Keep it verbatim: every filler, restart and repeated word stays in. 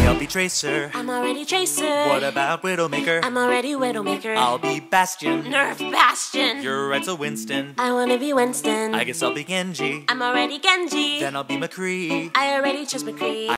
I'll be Tracer. I'm already Tracer. What about Widowmaker? I'm already Widowmaker. I'll be Bastion. Nerf Bastion. You're right, so Winston. I wanna be Winston. I guess I'll be Genji. I'm already Genji. Then I'll be McCree. I already chose McCree.